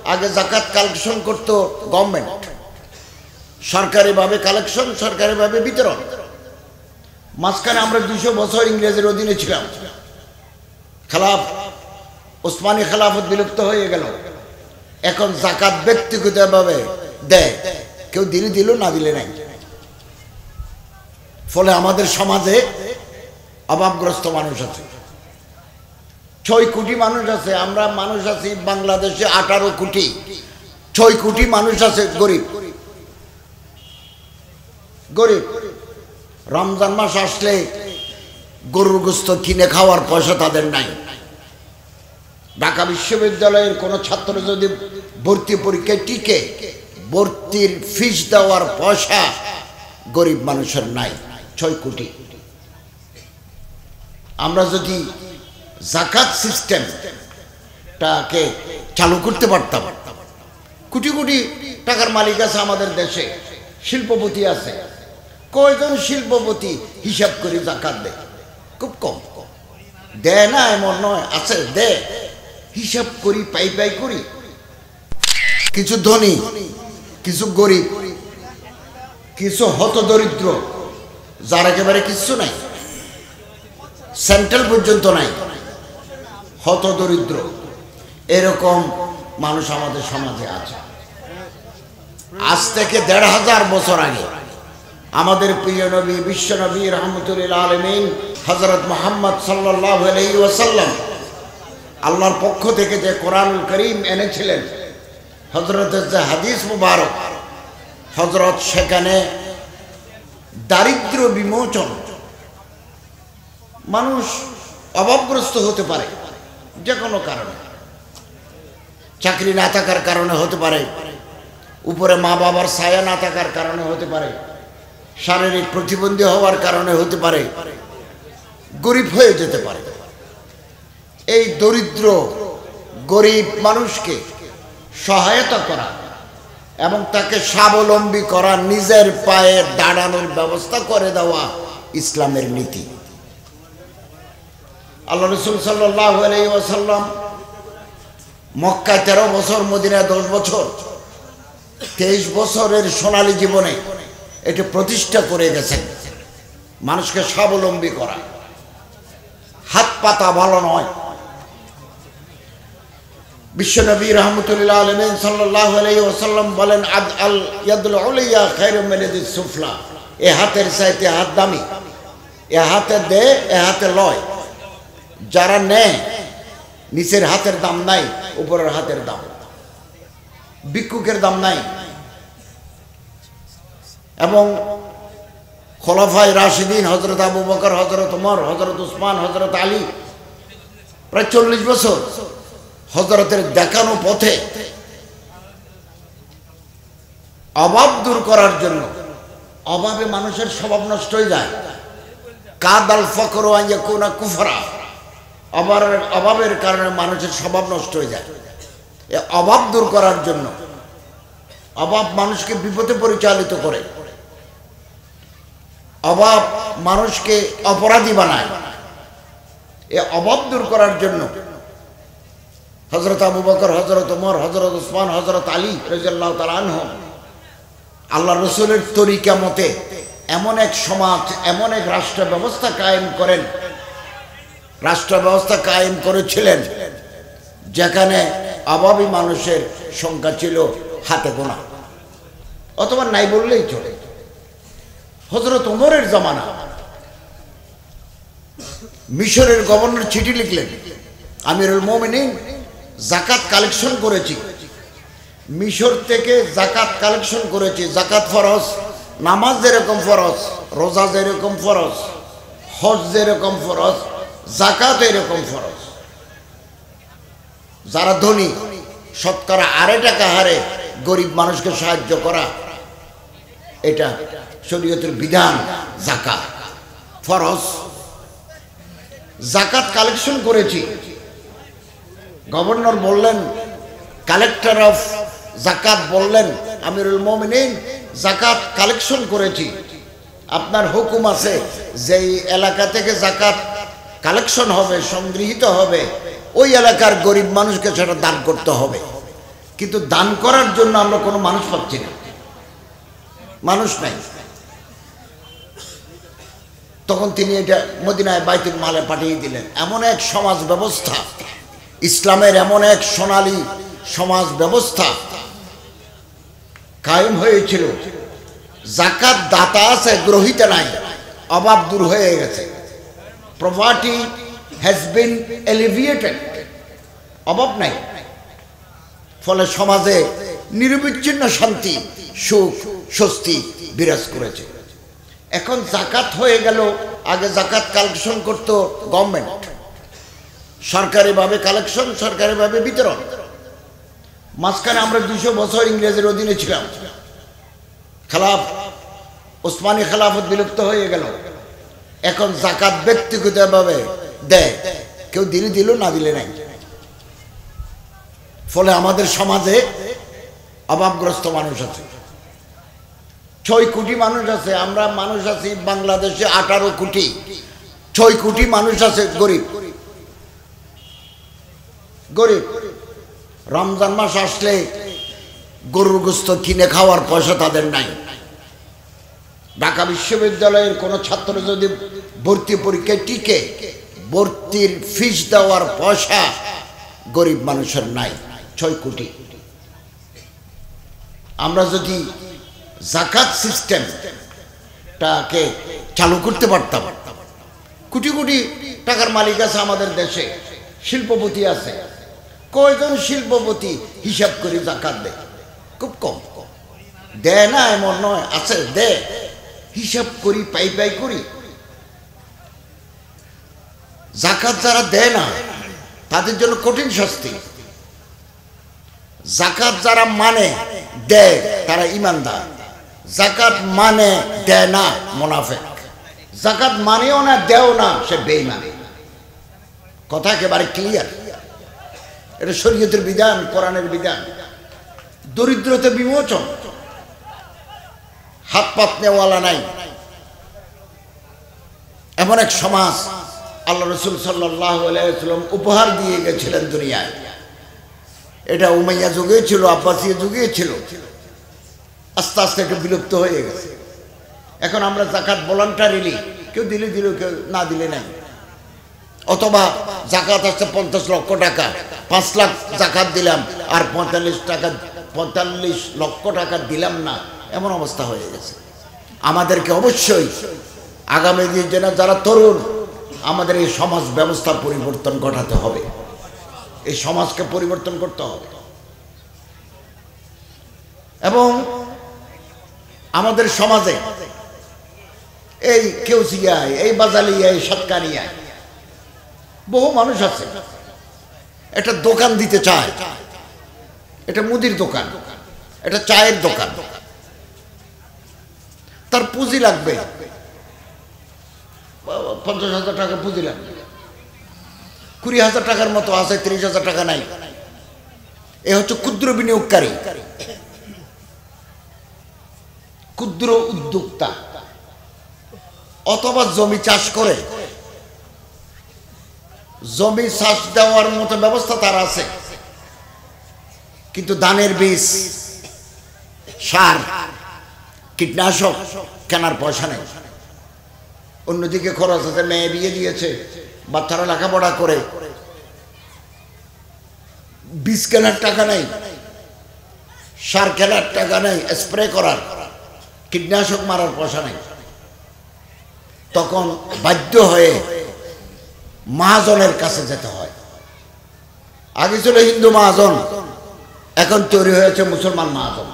আগে জাকাত কালেকশন করতো গভর্নমেন্ট, সরকারিভাবে কালেকশন, সরকারিভাবে বিতরণ। মাঝখানে আমরা 200 বছর ইংরেজের অধীনে ছিলাম, ওসমানী খেলাফত বিলুপ্ত হয়ে গেল। এখন জাকাত ব্যক্তিগতভাবে দেয়, কেউ দিলে দিল, না দিলে নাই। ফলে আমাদের সমাজে অভাবগ্রস্ত মানুষ আছে, 6 কোটি মানুষ আছে। আমরা মানুষ আছি বাংলাদেশে 18 কোটি, 6 কোটি মানুষ আছে গরিব। গরিব রমজান মাস আসলে গরুর গোশত কিনে খাওয়ার পয়সা তাদের নাই। ঢাকা বিশ্ববিদ্যালয়ের কোনো ছাত্র যদি ভর্তি পরীক্ষায় টিকে, ভর্তির ফিস দেওয়ার পয়সা গরিব মানুষের নাই, 6 কোটি। আমরা যদি জাকাত সিস্টেমটাকে চালু করতে পারতাম, কোটি কোটি টাকার মালিক আছে আমাদের দেশে, শিল্পপতি আছে। কয়জন শিল্পপতি হিসাব করে জাকাত দেয়? খুব কম। দেয় না এমন নয়, আছে, দেয়। হিসাব করি, পাই পাই করি। কিছু ধনী, কিছু গরিব, কিছু হতদরিদ্র, যার একেবারে কিচ্ছু নাই, সেন্ট্রাল পর্যন্ত নাই, হতদরিদ্র, এরকম মানুষ আমাদের সমাজে আছে। আজ থেকে 1500 বছর আগে আমাদের প্রিয় নবী, বিশ্ব নবী রহমতুল আলামিন হযরত মুহাম্মদ সাল্লাল্লাহু আলাইহি ওয়াসাল্লাম আল্লাহর পক্ষ থেকে যে কোরআনুল কারীম এনেছিলেন, হযরতের যে হাদিস মুবারক, হযরত সেখানে দারিদ্র্য বিমোচন, মানুষ অভাবগ্রস্ত হতে পারে যে কোনো কারণে, চাকরি না থাকার কারণে হতে পারে, উপরে মা বাবার ছায়া না থাকার কারণে হতে পারে, শারীরিক প্রতিবন্ধী হওয়ার কারণে হতে পারে, গরিব হয়ে যেতে পারে। এই দরিদ্র গরিব মানুষকে সহায়তা করা এবং তাকে স্বাবলম্বী করা, নিজের পায়ে দাঁড়ানোর ব্যবস্থা করে দেওয়া ইসলামের নীতি। আল্লাহ রাসূল সাল্লাল্লাহু আলাইহি ওয়াসাল্লাম মক্কায় 13 বছর, মদিনায় 10 বছর, 23 বছরের সোনালী জীবনে এটা প্রতিষ্ঠা করে গেছেন, মানুষকে স্বাবলম্বী করা। হাত পাতা ভালো নয়। বিশ্বনবী রহমতুল্লাহ আলামিন সাল্লাল্লাহু আলাইহি ওয়াসাল্লাম বলেন, আল ইয়াদুল উলিয়া খায়রুম মিন ইয়াদিস সুফলা, এ হাতের চাইতে হাত দামি। এ হাতে দে, এ হাতে লয়। যারা নেয়, নিচের হাতের দাম নাই, উপরের হাতের দাম। ভিক্ষুকের দাম নাই। এবং খোলাফায়ে রাশিদিন হযরত আবু বকর, হযরত ওমর, হযরত উসমান, হযরত আলী প্রায় 40 বছর হযরতের দেখানো পথে অভাব দূর করার জন্য। অভাবে মানুষের স্বভাব নষ্ট হয়ে যায়। কাদাল ফকরু আন ইয়াকুনা কুফরা, অভাবের কারণে মানুষের স্বভাব নষ্ট হয়ে যায়। এই অভাব দূর করার জন্য, অভাব মানুষকে বিপদে পরিচালিত করে, অভাব মানুষকে অপরাধী বানায়। এই অভাব দূর করার জন্য হযরত আবু বকর, হযরত ওমর, হযরত উসমান, হযরত আলী রাদিয়াল্লাহু তাআলা আনহুম আল্লাহ রাসূলের তরিকা মতে এমন এক সমাজ, এমন এক রাষ্ট্র ব্যবস্থা কায়েম করেন, রাষ্ট্র ব্যবস্থা কায়েম করেছিলেন যেখানে অভাবী মানুষের সংখ্যা ছিল হাতে গোনা, অথবা নাই বললেই চলে। হযরত ওমরের জামানা, মিশরের গভর্নর চিঠি লিখলেন, আমিরুল মুমিনিন জাকাত কালেকশন করেছি, মিশর থেকে জাকাত কালেকশন করেছি। জাকাত ফরজ, নামাজ যেরকম ফরজ, রোজা যেরকম ফরজ, হজ যেরকম ফরজ, জাকাত এরকম ফরজ। যারা ধনী, শতকরা 2.5 টাকা হারে গরিব মানুষকে সাহায্য করা, এটা শরীয়তের বিধান। জাকাত ফরজ। জাকাত কালেকশন করেছি। গভর্নর বললেন, কালেক্টর অফ জাকাত বললেন, আমিরুল মুমিনিন জাকাত কালেকশন করেছি, আপনার হুকুম আছে যেই এলাকা থেকে জাকাত কালেকশন হবে, সংগৃহীত হবে, ওই এলাকার গরিব মানুষকে সেটা দান করতে হবে। কিন্তু দান করার জন্য আমরা কোনো মানুষ পাচ্ছি না, মানুষ নাই। তখন তিনি এটা মদিনায় বাইতুল মালে পাঠিয়ে দিলেন। এমন এক সমাজ ব্যবস্থা, ইসলামের এমন এক সোনালী সমাজ ব্যবস্থা কায়েম হয়েছিল। যাকাত দাতা আছে, গ্রহীতা নাই, অভাব দূর হয়ে গেছে। প্রপার্টি হ্যাজ বিন এলিভিয়েটেড, অভাব নাই। ফলে সমাজে নিরবিচ্ছিন্ন শান্তি, সুখ, স্বস্তি বিরাজ করেছে। এখন যাকাত হয়ে গেল। আগে যাকাত কালেকশন করতো গভর্নমেন্ট, সরকারিভাবে কালেকশন, সরকারিভাবে বিতরণ। মাঝখানে আমরা 200 বছর ইংরেজের অধীনে ছিলাম। ওসমানী খেলাফত বিলুপ্ত হয়ে গেল। এখন যাকাত ব্যক্তিগতভাবে দেয়, কেউ দিলে দিল, না দিলে নাই। ফলে আমাদের সমাজে অভাবগ্রস্ত মানুষ আছে, 6 কোটি মানুষ আছে। আমরা মানুষ আছি বাংলাদেশে 18 কোটি, 6 কোটি মানুষ আছে গরিব। গরিব রমজান মাস আসলে গরুর গোশত কিনে খাওয়ার পয়সা তাদের নাই। ঢাকা বিশ্ববিদ্যালয়ের কোনো ছাত্র যদি ভর্তি পরীক্ষায় টিকে, ভর্তির ফিস দেওয়ার পয়সা গরিব মানুষের নাই, 6 কোটি। আমরা যদি যাকাত সিস্টেমটাকে চালু করতে পারতাম, কোটি কোটি টাকার মালিক আছে আমাদের দেশে, শিল্পপতি আছে। কয়জন শিল্পপতি হিসাব করে যাকাত দেয়? খুব কম। দেয় না এমন নয়, আছে, দেয়। হিসাব করি, পাই পাই করি। যাকাত যারা দেয় না তাদের জন্য কঠিন শাস্তি। যাকাত যারা মানে দেয় তারা ইমানদার, যাকাত মানে দেয় না মুনাফিক। যাকাত মানেও না, দেও না, সে বেঈমান। কথা একেবারে ক্লিয়ার। এটা শরীয়তের বিধান, কোরআনের বিধান। দরিদ্রতা বিমোচন, হাত পাত নেওয়ালা নাই, এমন এক সমাজ আল্লাহ রাসূল সাল্লাল্লাহু আলাইহি ওয়াসাল্লাম উপহার দিয়ে গেছিলেন দুনিয়ায়। এটা উমাইয়া যুগে ছিল, আব্বাসীয় যুগে ছিল, আস্তে আস্তে এটা বিলুপ্ত হয়ে গেছে। এখন আমরা যাকাত ভলান্টারিলি, কেউ দিলে দিল, কেউ না দিলে নাই। অথবা যাকাত আসছে 50 লক্ষ টাকা, 5 লাখ যাকাত দিলাম আর 45 লক্ষ টাকা দিলাম না, এমন অবস্থা হয়ে গেছে। আমাদেরকে অবশ্যই আগামী দিনে যারা তরুণ, আমাদের এই সমাজ ব্যবস্থা পরিবর্তন ঘটাতে হবে, এই সমাজকে পরিবর্তন করতে হবে। এবং আমাদের সমাজে এই কেউসিয়ায়, এই বাজালিয়ায়, এই সাতকানিয়ায় বহু মানুষ আছে, একটা দোকান দিতে চায়। এটা মুদির দোকান, এটা চায়ের দোকান। তার পুঁজি লাগবে 50,000 টাকা পুঁজি লাগবে। 20,000 টাকার মতো আছে, 30,000 টাকা নাই। এ হচ্ছে ক্ষুদ্র বিনিয়োগকারী, ক্ষুদ্র উদ্যোক্তা। অথবা জমি চাষ করে, জমি চাষ দেওয়ার মতো ব্যবস্থা তার আছে, কিন্তু ধানের বীজ, সার, কীটনাশক কেনার পয়সা নেই। অন্যদিকে খরচ আছে, মেয়ে বিয়ে দিয়েছে, বাচ্চারা লেখাপড়া করে, বীজ কেনার টাকা নেই, সার কেনার টাকা নেই, স্প্রে করার, কীটনাশক মারার পয়সা নেই। তখন বাধ্য হয়ে মহাজনের কাছে যেতে হয়। আগে ছিল হিন্দু মহাজন, এখন তৈরি হয়েছে মুসলমান মহাজন।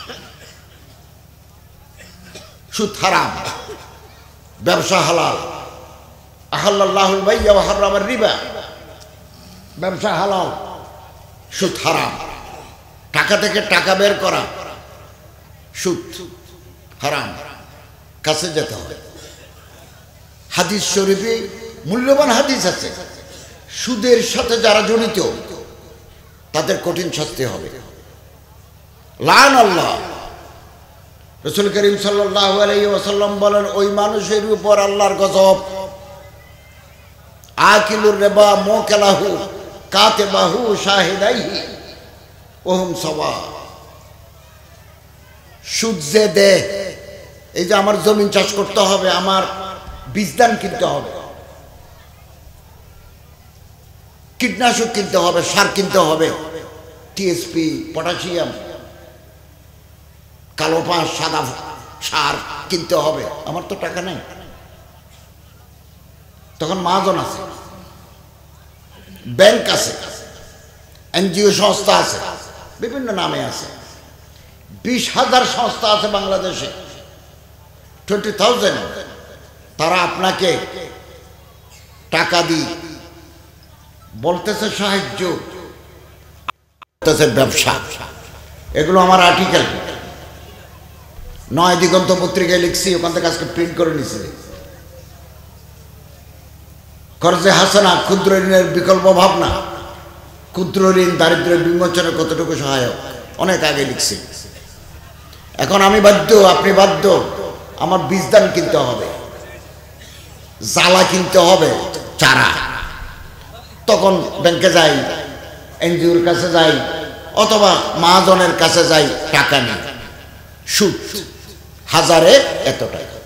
সুদ হারাম, ব্যবসা হালাল। আহাল্লাল্লাহুল বাই'a ওয়া হাররামার রিবা। ব্যবসা হালাল, সুদ হারাম। টাকা থেকে টাকা বের করা, সুদ হারাম। কাছে যেতে হয়। হাদিস শরীফে মূল্যবান হাদিস আছে, সুদের সাথে যারা জড়িত তাদের কঠিন শাস্তি হবে। লান আল্লাহ। রাসূল করিম সাল্লাল্লাহু আলাইহি ওয়াসাল্লাম বলেন, ওই মানুষের উপর আল্লাহর গজব। আকিলুর রিবা মুকালাহু কাতিবাহু শাহিদাইহি। ওহম সওয়া। সুদ যে দে, এই যে আমার জমিন চাষ করতে হবে, আমার বীজদান কিনতে হবে, কীটনাশক কিনতে হবে, সার কিনতে হবে, টিএসপি, পটাশিয়াম, কালো পাঁশ, সাদা সার কিনতে হবে, আমার তো টাকা নেই। তখন মহাজন আছে, ব্যাংক আছে, এনজিও সংস্থা আছে, বিভিন্ন নামে আছে, 20,000 সংস্থা আছে বাংলাদেশে, 20,000। তারা আপনাকে টাকা দিয়ে বলতেছে সাহায্য, বলতেছে ব্যবসা। এগুলো আমার আর্টিকেল নয় দিগন্ত পত্রিকায় লিখছি, ওখান থেকে আজকে প্রিন্ট করে নিছি। কর্জে হাসানা, ক্ষুদ্র ঋণের বিকল্প ভাবনা, ক্ষুদ্র ঋণ দারিদ্র্য বিমোচনে কতটুকু সহায়ক, অনেক আগে লিখছি। এখন আমি বাধ্য, আপনি বাধ্য, আমার বীজদান কিনতে হবে, জ্বালা কিনতে হবে, চারা। তখন ব্যাংকে যাই, এনজিওর কাছে যাই, অথবা মহাজনের কাছে যাই, টাকা নেই, সুদ, 1000-এ এত টাকা।